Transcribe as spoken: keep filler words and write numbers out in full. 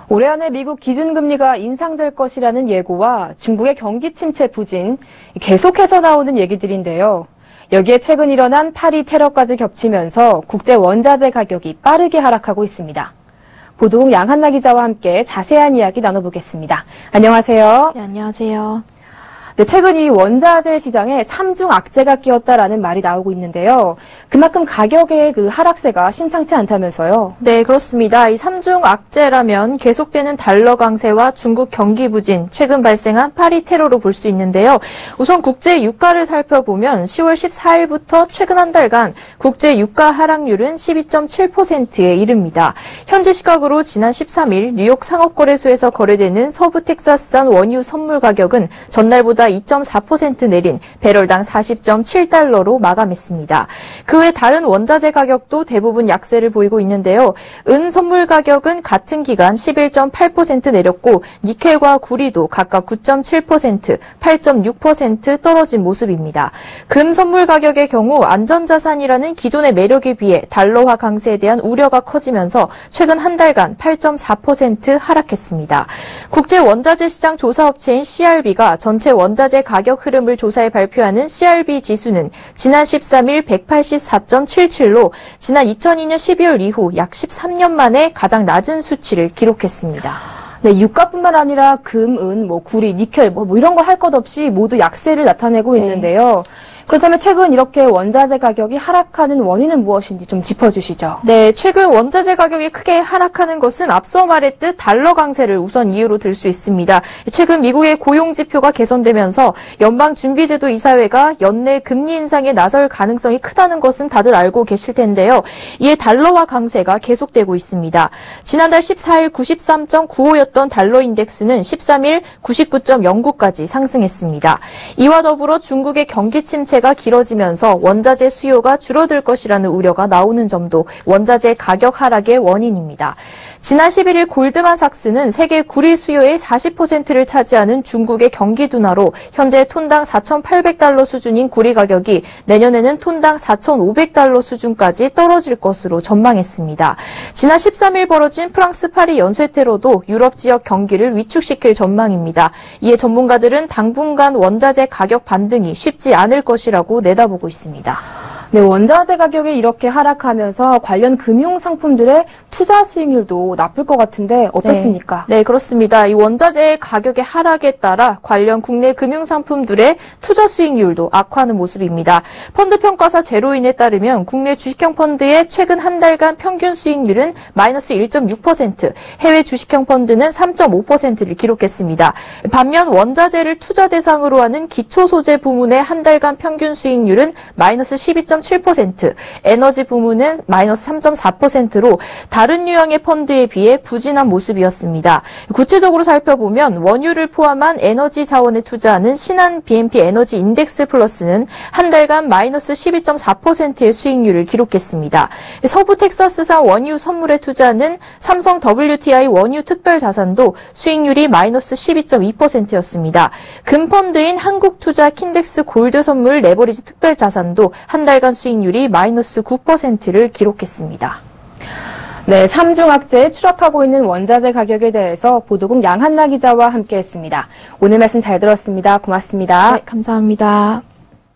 올해 안에 미국 기준금리가 인상될 것이라는 예고와 중국의 경기 침체 부진, 계속해서 나오는 얘기들인데요. 여기에 최근 일어난 파리 테러까지 겹치면서 국제 원자재 가격이 빠르게 하락하고 있습니다. 보도국 양한나 기자와 함께 자세한 이야기 나눠보겠습니다. 안녕하세요. 네, 안녕하세요. 네, 최근 이 원자재 시장에 삼중 악재가 끼었다라는 말이 나오고 있는데요. 그만큼 가격의 그 하락세가 심상치 않다면서요? 네, 그렇습니다. 이 삼중 악재라면 계속되는 달러 강세와 중국 경기 부진, 최근 발생한 파리 테러로 볼 수 있는데요. 우선 국제 유가를 살펴보면 시월 십사일부터 최근 한 달간 국제 유가 하락률은 십이 점 칠 퍼센트에 이릅니다. 현지 시각으로 지난 십삼일 뉴욕 상업거래소에서 거래되는 서부 텍사스산 원유 선물 가격은 전날보다 이 점 사 퍼센트 내린 배럴당 사십 점 칠 달러로 마감했습니다. 그 외 다른 원자재 가격도 대부분 약세를 보이고 있는데요. 은 선물 가격은 같은 기간 십일 점 팔 퍼센트 내렸고 니켈과 구리도 각각 구 점 칠 퍼센트, 팔 점 육 퍼센트 떨어진 모습입니다. 금 선물 가격의 경우 안전자산이라는 기존의 매력에 비해 달러화 강세에 대한 우려가 커지면서 최근 한 달간 팔 점 사 퍼센트 하락했습니다. 국제 원자재 시장 조사업체인 씨알비가 전체 원자재 원자재 가격 흐름을 조사해 발표하는 씨알비 지수는 지난 십삼일 백팔십사 점 칠칠로 지난 이천이년 십이월 이후 약 십삼 년 만에 가장 낮은 수치를 기록했습니다. 네, 유가뿐만 아니라 금, 은, 뭐 구리, 니켈 뭐, 뭐 이런 거 할 것 없이 모두 약세를 나타내고 네. 있는데요. 그렇다면 최근 이렇게 원자재 가격이 하락하는 원인은 무엇인지 좀 짚어주시죠. 네, 최근 원자재 가격이 크게 하락하는 것은 앞서 말했듯 달러 강세를 우선 이유로 들 수 있습니다. 최근 미국의 고용 지표가 개선되면서 연방준비제도 이사회가 연내 금리 인상에 나설 가능성이 크다는 것은 다들 알고 계실 텐데요. 이에 달러화 강세가 계속되고 있습니다. 지난달 십사일 구십삼 점 구오였던 달러 인덱스는 십삼일 구십구 점 영구까지 상승했습니다. 이와 더불어 중국의 경기 침체 가 길어지면서 원자재 수요가 줄어들 것이라는 우려가 나오는 점도 원자재 가격 하락의 원인입니다. 지난 십일일 골드만삭스는 세계 구리 수요의 사십 퍼센트를 차지하는 중국의 경기 둔화로 현재 톤당 사천팔백 달러 수준인 구리 가격이 내년에는 톤당 사천오백 달러 수준까지 떨어질 것으로 전망했습니다. 지난 십삼일 벌어진 프랑스 파리 연쇄 테러도 유럽 지역 경기를 위축시킬 전망입니다. 이에 전문가들은 당분간 원자재 가격 반등이 쉽지 않을 것이라고 내다보고 있습니다. 네, 원자재 가격이 이렇게 하락하면서 관련 금융 상품들의 투자 수익률도 나쁠 것 같은데 어떻습니까? 네, 네, 그렇습니다. 이 원자재 가격의 하락에 따라 관련 국내 금융 상품들의 투자 수익률도 악화하는 모습입니다. 펀드 평가사 제로인에 따르면 국내 주식형 펀드의 최근 한 달간 평균 수익률은 마이너스 일 점 육 퍼센트, 해외 주식형 펀드는 삼 점 오 퍼센트를 기록했습니다. 반면 원자재를 투자 대상으로 하는 기초 소재 부문의 한 달간 평균 수익률은 마이너스 십이 점 칠 퍼센트, 에너지 부문은 마이너스 삼 점 사 퍼센트로 다른 유형의 펀드에 비해 부진한 모습이었습니다. 구체적으로 살펴보면 원유를 포함한 에너지 자원에 투자하는 신한 비엔피 에너지 인덱스 플러스는 한 달간 마이너스 십이 점 사 퍼센트의 수익률을 기록했습니다. 서부 텍사스산 원유 선물에 투자하는 삼성 더블유티아이 원유 특별 자산도 수익률이 마이너스 십이 점 이 퍼센트였습니다. 금펀드인 한국투자 킨덱스 골드 선물 레버리지 특별 자산도 한 달간 수익률이 마이너스 구 퍼센트를 기록했습니다. 네, 삼중 악재에 추락하고 있는 원자재 가격에 대해서 보도국 양한나 기자와 함께했습니다. 오늘 말씀 잘 들었습니다. 고맙습니다. 네, 감사합니다.